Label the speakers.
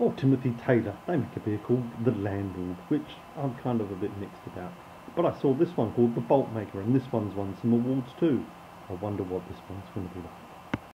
Speaker 1: or Timothy Taylor. They make a beer called the Landlord, which I'm kind of a bit mixed about. But I saw this one called the Boltmaker, and this one's won some awards too. I wonder what this one's going to be like.